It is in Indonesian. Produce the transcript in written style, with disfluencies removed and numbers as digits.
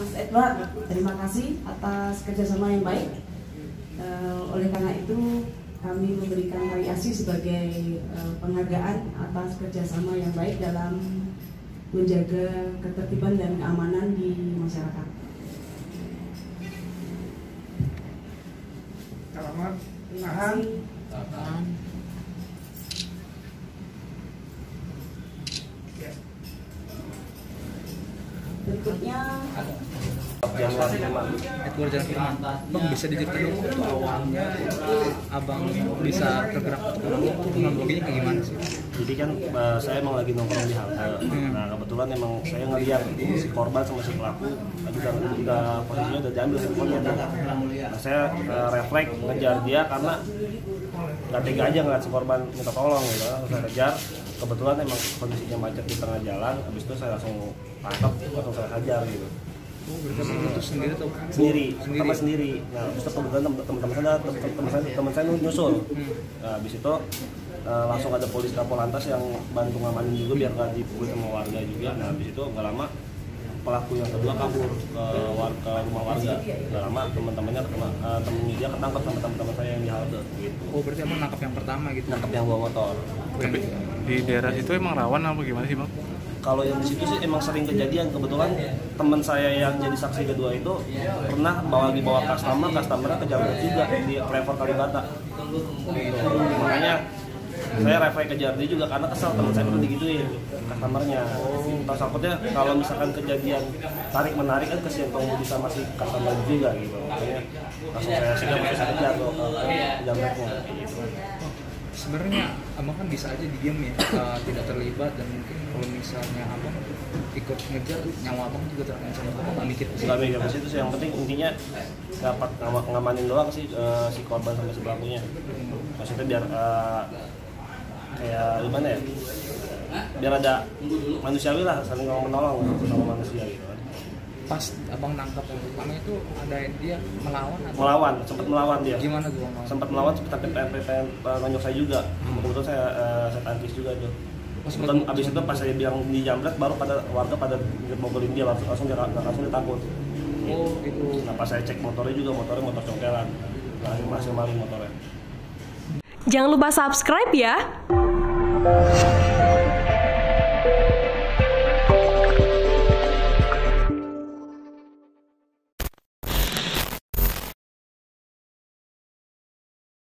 Mas Edward, terima kasih atas kerjasama yang baik. Oleh karena itu kami memberikan variasi sebagai penghargaan atas kerjasama yang baik dalam menjaga ketertiban dan keamanan di masyarakat. Selamat. Tahan. Berikutnya Edward Jalan Firman. Bang, bisa diceritain dong waktu awalnya abang bisa tergerak kronologinya kayak gimana sih? Jadi kan saya emang lagi nongkrong di halte. Nah kebetulan emang saya ngeliat si korban sama si pelaku tadi udah posisinya udah diambil handphonenya tuh. Nah saya refleks ngejar dia karena nggak tega aja ngeliat si korban minta tolong gitu. Saya kejar, kebetulan emang kondisinya macet di tengah jalan. Habis itu saya langsung tangkap, langsung saya hajar gitu. Oh, berarti itu sendiri tuh? Teman sendiri. Nah, habis itu kebetulan teman saya nyusul. Nah, habis itu langsung ada polisi Kapolantas yang bantu ngamanin juga biar nggak dipukul sama warga juga. Nah, habis itu nggak lama pelaku yang kedua kabur ke rumah warga. Nggak lama temennya dia ketangkap sama teman-teman saya yang di halte. Gitu. Oh, berarti emang nangkap yang pertama gitu? Nangkap yang bawa motor. Tapi di daerah itu emang rawan apa gimana sih bang? Kalau yang di situ sih emang sering kejadian. Kebetulan teman saya yang jadi saksi kedua itu pernah dibawa customer kejamret juga di Flavor Kalibata. Gitu. Makanya saya refleks kejar dia juga karena kesal teman saya pernah digituin customernya. Terus takutnya kalau misalkan kejadian tarik menarik kan kesian pengemudi sama si customer juga gitu. Makanya langsung saya kejar tuh kejamretnya. Gitu. Sebenarnya abang kan bisa aja diem ya, tidak terlibat, dan mungkin kalau misalnya abang ikut ngejar nyawa abang juga terancam. Abang nggak mikir nggak mikir ke situ sih, yang penting intinya dapat ngamanin doang sih si korban sama si pelakunya. Maksudnya biar kayak gimana ya, biar ada manusiawi lah, saling menolong sama manusia gitu. Pas abang nangkap yang pertama itu ada dia melawan, sempat melawan dia. Gimana tuh bang? Sempat melawan, sempat pengen nonjok saya juga. Kebetulan saya tangkis juga tuh. Dan abis itu pas saya bilang dijamret, baru warga pada mobilin dia langsung dia takut. Oh gitu. Nah pas saya cek motornya juga, motor congkelan. Nah masih maling motornya. Jangan lupa subscribe ya.